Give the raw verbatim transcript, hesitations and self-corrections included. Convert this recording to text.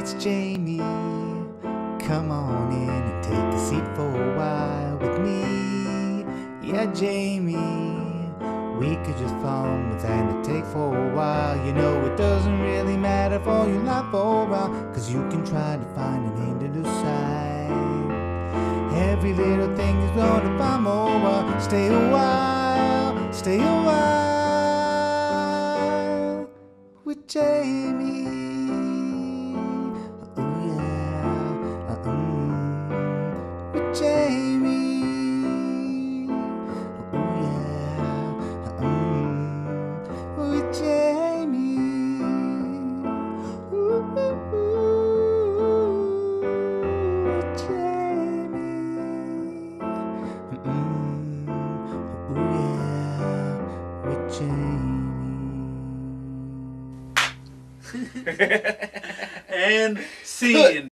it's Jamie. Come on in and take a seat for a while with me. Yeah, Jamie, we could just form with and take for a while. You know it doesn't really matter for your life for a while, cause you can try to find a name to decide. Every little thing is gonna find more while. Stay a while, stay a while with Jamie. Oh yeah, uh-uh. With Jamie. Oh yeah, uh-uh. With Jamie. Ooh, ooh, ooh. With Jamie. Mm-mm. Oh yeah, with Jamie. And scene.